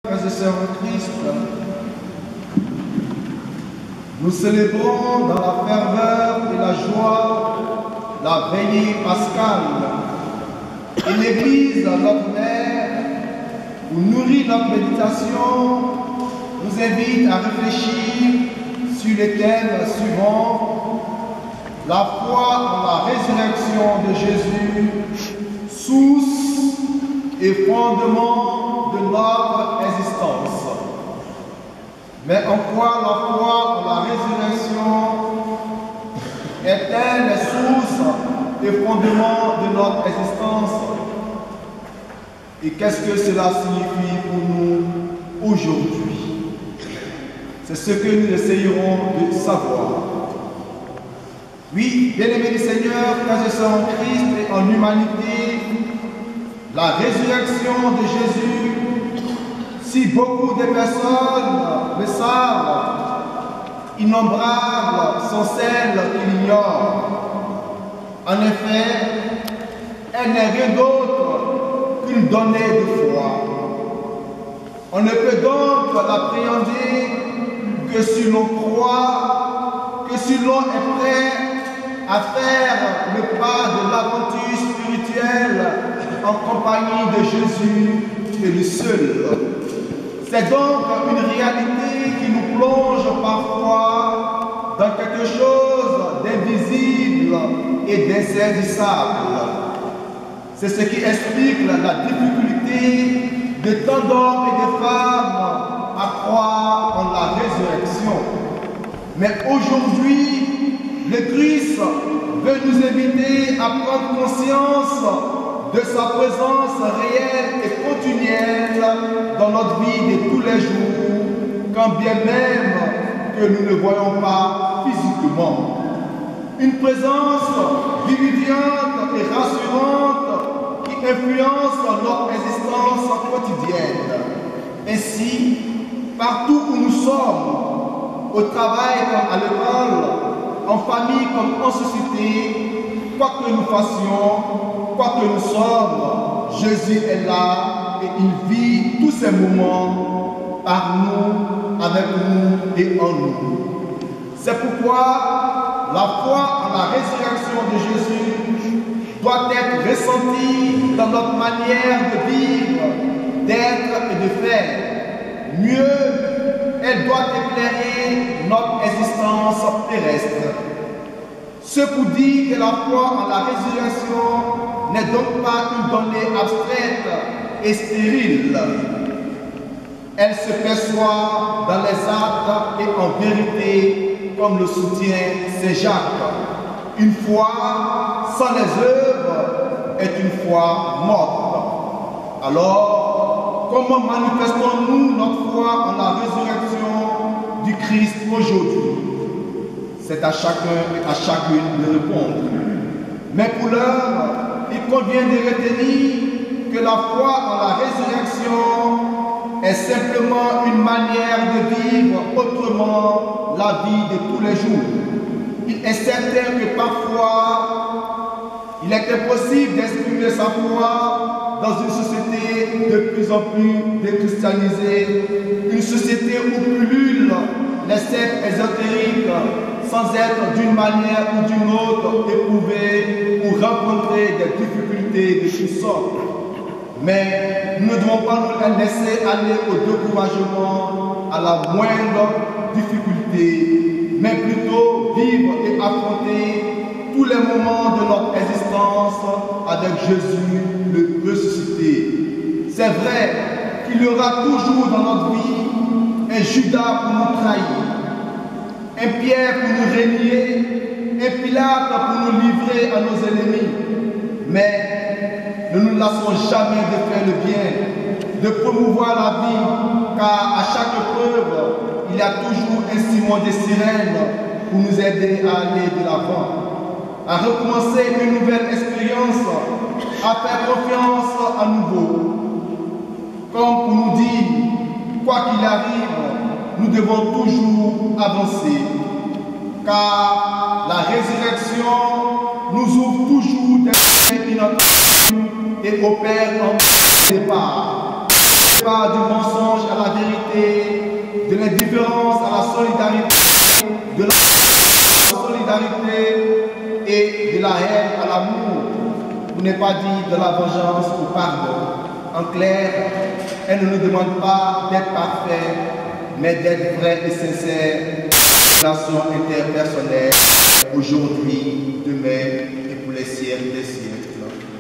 Frères et sœurs en Christ, nous célébrons dans la ferveur et la joie la veillée pascale. Et l'Église, notre mère, pour nourrir notre méditation, nous invite à réfléchir sur les thèmes suivants: la foi en la résurrection de Jésus, source et fondement de notre existence. Mais en quoi la foi en la résurrection est-elle la source et fondement de notre existence? Et qu'est-ce que cela signifie pour nous aujourd'hui? C'est ce que nous essayerons de savoir. Oui, bien-aimés du Seigneur, frères et sœurs en Christ et en humanité, la résurrection de Jésus, si beaucoup de personnes le savent, innombrables sont celles qui l'ignorent. En effet, elle n'est rien d'autre qu'une donnée de foi. On ne peut donc l'appréhender que si l'on croit, que si l'on est prêt à faire le pas de l'aventure spirituelle en compagnie de Jésus et lui seul. C'est donc une réalité qui nous plonge parfois dans quelque chose d'invisible et d'insaisissable. C'est ce qui explique la difficulté de tant d'hommes et de femmes à croire en la résurrection. Mais aujourd'hui, le Christ veut nous inviter à prendre conscience de sa présence réelle et continuelle dans notre vie de tous les jours, quand bien même que nous ne voyons pas physiquement. Une présence vivifiante et rassurante qui influence notre existence quotidienne. Ainsi, partout où nous sommes, au travail comme à l'école, en famille comme en société, quoi que nous fassions, quoi que nous sommes, Jésus est là et il vit tous ces moments par nous, avec nous et en nous. C'est pourquoi la foi en la résurrection de Jésus doit être ressentie dans notre manière de vivre, d'être et de faire. Mieux, elle doit éclairer notre existence terrestre. Ce pour dire que la foi en la résurrection n'est donc pas une donnée abstraite et stérile. Elle se perçoit dans les actes et en vérité, comme le soutient Saint Jacques. Une foi sans les œuvres est une foi morte. Alors, comment manifestons-nous notre foi en la résurrection du Christ aujourd'hui? C'est à chacun et à chacune de répondre. Mais pour l'heure, il convient de retenir que la foi en la résurrection est simplement une manière de vivre autrement la vie de tous les jours. Il est certain que parfois, il est impossible d'exprimer sa foi dans une société de plus en plus déchristianisée, une société où pullulent les sectes ésotériques sans être d'une manière ou d'une autre éprouvés ou rencontrer des difficultés de toutes sortes. Mais nous ne devons pas nous laisser aller au découragement à la moindre difficulté, mais plutôt vivre et affronter tous les moments de notre existence avec Jésus le ressuscité. C'est vrai qu'il y aura toujours dans notre vie un Judas pour nous trahir, un Pierre pour nous régner, un Pilate pour nous livrer à nos ennemis. Mais ne nous lassons jamais de faire le bien, de promouvoir la vie, car à chaque épreuve, il y a toujours un Simon de Cyrène pour nous aider à aller de l'avant, à recommencer une nouvelle expérience, à faire confiance à nouveau. Comme pour nous dire, quoi qu'il arrive, nous devons toujours avancer, car la résurrection nous ouvre toujours des inattendus et opère en départ. Du mensonge à la solidarité, de la solidarité et de la haine à l'amour, pour ne pas dire de la vengeance au pardon. En clair, elle ne nous demande pas d'être parfaits, mais d'être vrais et sincères. Relation interpersonnelle, aujourd'hui, demain et pour les siècles des siècles.